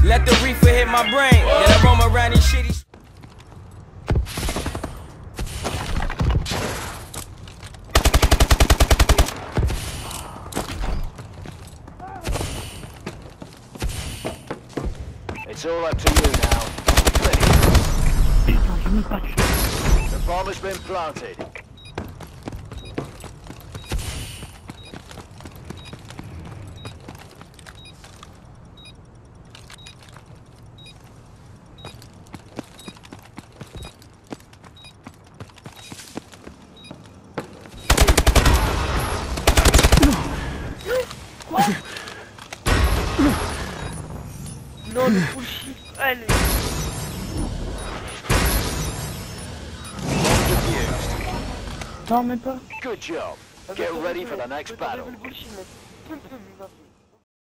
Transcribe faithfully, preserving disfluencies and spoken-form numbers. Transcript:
Let the reefer hit my brain. Then I roam around these shitty. It's all up to you now. The bomb has been planted. Non, le bullshit, allez. Non, même pas. Good job. Get ready for the next battle. Bullshit, mec.